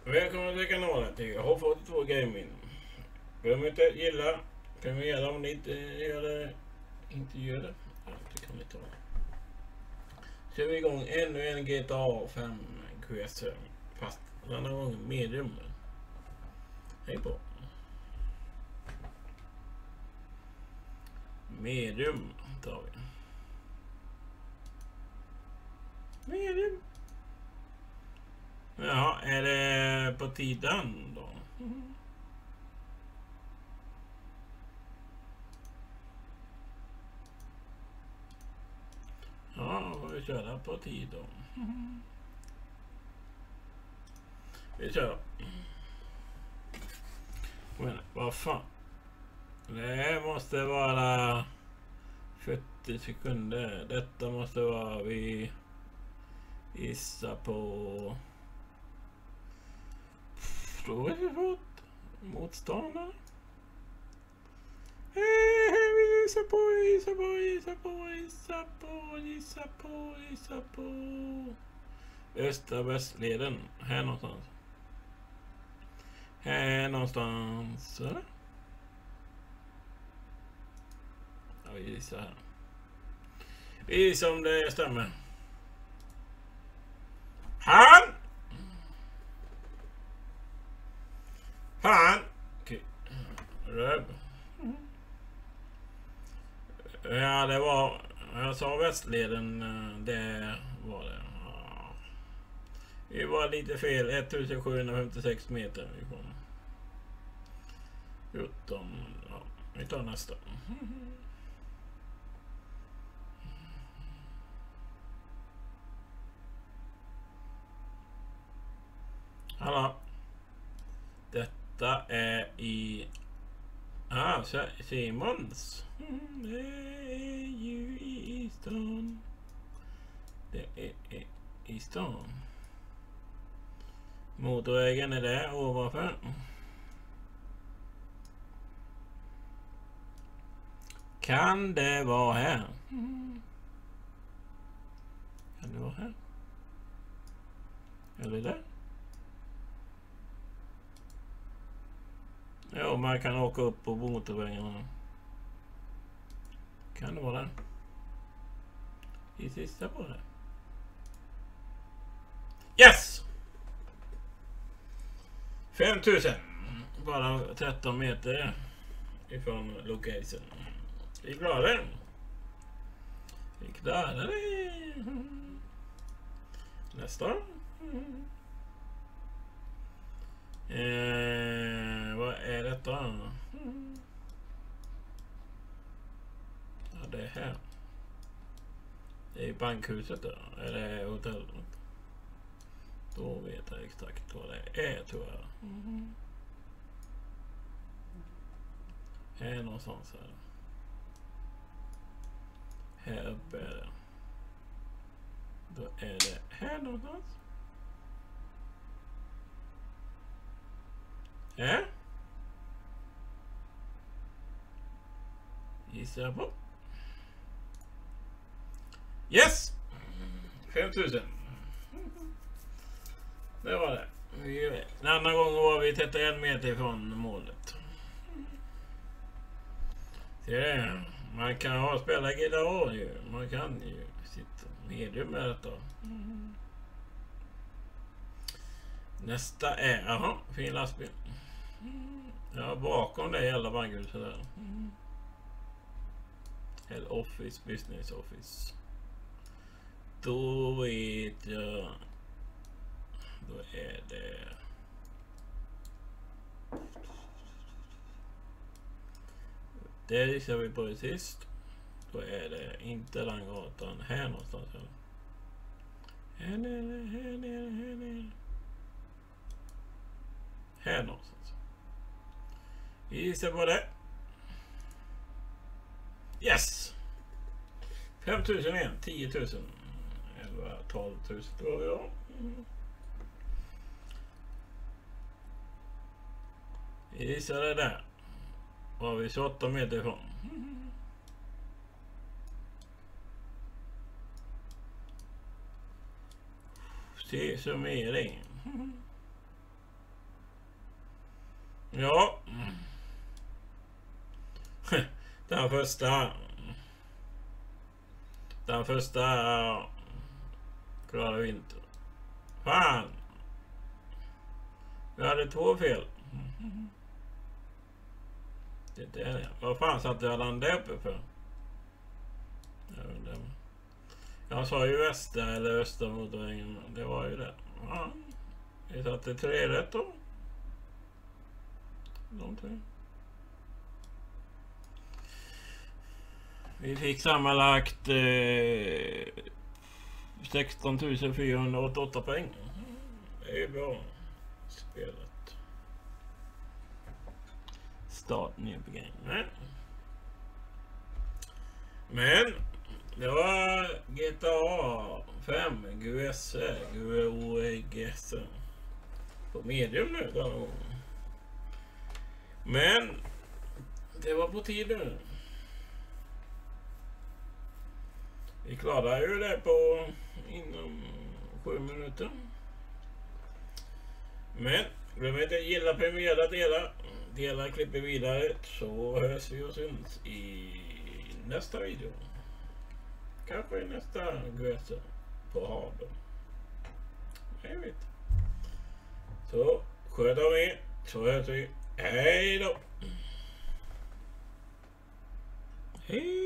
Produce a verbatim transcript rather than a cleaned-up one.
Välkommen till kanalen till H fyrtiotvå Gaming. Glöm inte att gilla, prenumerera om ni inte gör det. Inte gör det. Ja, det kan ni ta. Kör vi igång ännu en G T A fem quest. Fast denna gång medium. Hej på. Medium tar vi. Medium. Ja, är det på tiden då? Mm. Ja, vi kör på tid då. Mm. Vi kör. Men vad fan? Det måste vara fyrtio sekunder. Detta måste vara vi gissar på. Då är det fått motståndare. Vi gissar på, gissar på, gissar på, gissar på, gissar på, gissar på. Östra västleden. Här någonstans. Här någonstans. Eller? Ja, vi gissar här. Vi gissar om det stämmer. Han! Fan! Okej. Röv. Ja, det var... Jag sa västleden. Det var det. Ja. Det var lite fel. ettusen sjuhundrafemtiosex meter ifrån. fjorton. Ja, vi tar nästa. Hallå. Detta är i... Ah, Simons. Mm, det är ju i stan. Det är i stan. Motorvägen är där ovanför. Kan det vara här? Mm. Kan det vara här? Eller där? Ja, man kan åka upp på motorvägen. Kan det vara det? I sista på det. Yes! femtusen. Bara tretton meter ifrån location. Vi klarar det. Vi klarar det. Nästa. Eh, vad är detta? Ja, det är här. Det är bankhuset då. Eller hotellet. Då vet jag exakt vad det är, tror jag. Mm. Här någonstans här. Här uppe är det. Då är det här någonstans. Ja. Gissar jag på. Yes! femtusen. Det var det. En annan gång var vi trettioen meter från målet. Se, man kan ha spela gitarr ju. Man kan ju sitta medium med detta. Nästa är, jaha, fin lastbil. Ja, bakom det hela bankhuset där. Head office, business office. Då vet jag. Då är det. Det gissar vi på sist. Då är det inte den gatan här någonstans. Här nere, här nere, här nere. Här någonstans. Vi gissar på det. Yes! femtusen igen, tiotusen. elva, tolvtusen tror jag. Vi gissar det där. Var vi tjugoåtta meter ifrån. Se summering. Ja. Den första. Den första klarar vi inte. Fan. Vi hade två fel. Det är det. Vad fan satt jag landade uppe för? Jag vet inte. Jag sa ju väster eller öster motorvägen. Det var ju det. Ja. Vi satte tre rätt då. De tre. Vi fick sammanlagt eh, sexton tusen fyrahundraåttioåtta poäng. Det är ju bra spelat. Start new game. Men det var G T A fem G U S G U O G S på medium nu då. Men det var på tiden. Vi klarar ju det på inom sju minuter. Men glöm inte gilla, prenumerera, dela. Dela, klipper vidare, så hörs vi och syns i nästa video. Kanske i nästa G S på havet. Jag vet. Så sköt av er, så hörs vi. Hej då! Hej!